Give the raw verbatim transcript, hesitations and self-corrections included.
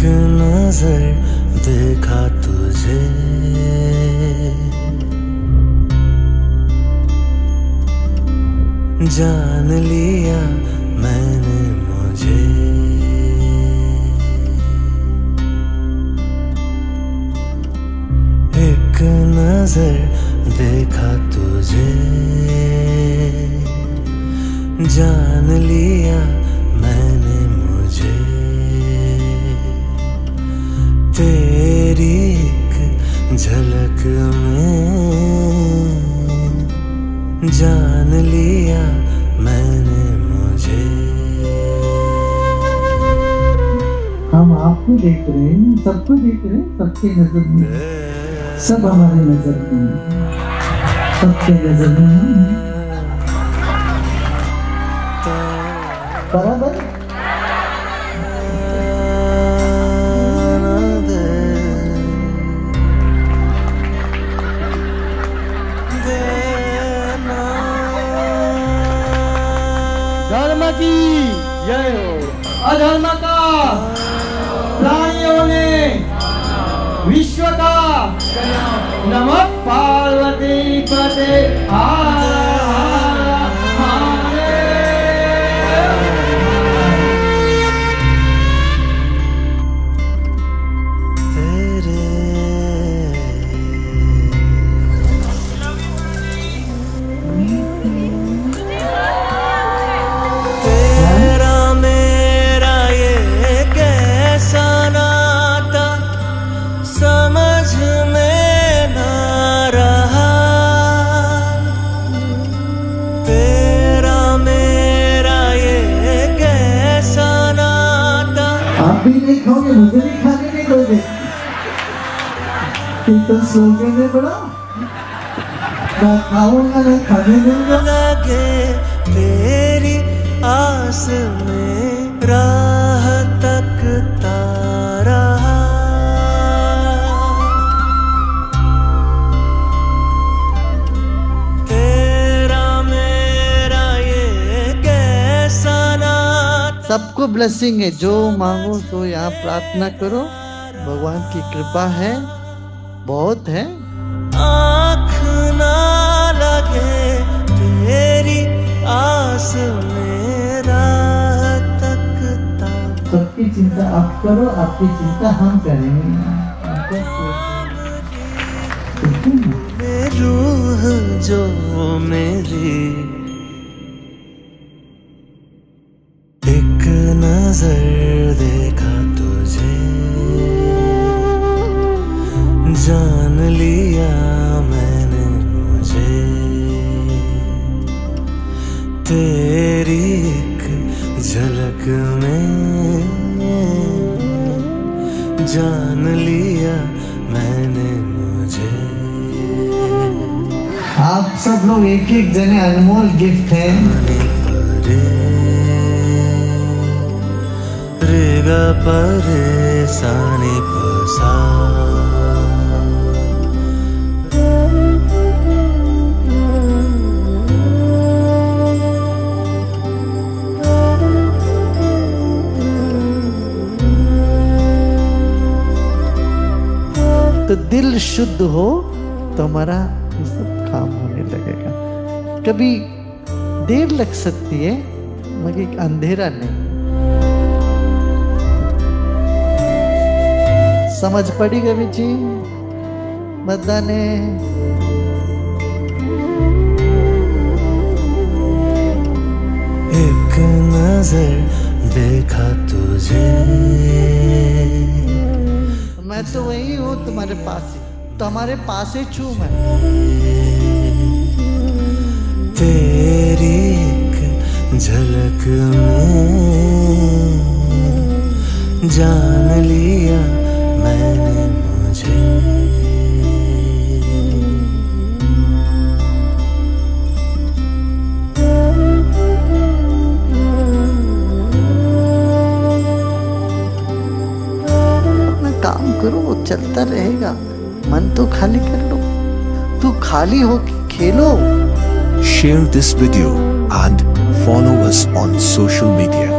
नजर देखा तुझे, जान लिया मैंने मुझे। एक नजर देखा तुझे, जान लिया मैंने मुझे। तेरी एक झलक में जान लिया मैंने मुझे। हम आपको देख रहे हैं, सबको देख रहे हैं, सबके नजर में, सब हमारे नजर में, सबके नजर में हम बराबर। धर्म की जय हो, अधर्म का प्राणियों ने विश्व का। नमः पार्वती पते आप भी नहीं खाओगे, मुझे भी खाने नहीं दोगे। तो स्लोगन है बड़ा, ना खाऊंगा ना खाने दूंगा। लगे तेरी आस में राह तकता रहा, तेरा मेरा ये कैसा नाता। सबको ब्लेसिंग है, जो मांगो तो यहाँ प्रार्थना करो, भगवान की कृपा है, बहुत है। आँख ना लगे तेरी आस में राह तकता। सबकी चिंता आप करो, आपकी चिंता हम करेंगे। रूह जो मेरी एक नजर देखा तुझे, जान लिया मैंने मुझे। तेरी एक झलक में जान लिया मैंने मुझे। आप सब लोग एक एक जने अनमोल गिफ्ट है। रेगा परेशानी पसा, तो दिल शुद्ध हो तो हमारा ये सब काम होने लगेगा। कभी देर लग सकती है मगर अंधेरा नहीं। समझ पड़ी कभी जी बदाने। एक नजर देखा तुझे, मैं तो वही हूँ तुम्हारे पास ही, तुम्हारे पास ही छू मैं। तेरी एक झलक में जान लिया मैंने मुझे। काम करो, वो चलता रहेगा। मन तो खाली कर लो, तू खाली हो के खेलो। Share this video and follow us on social media.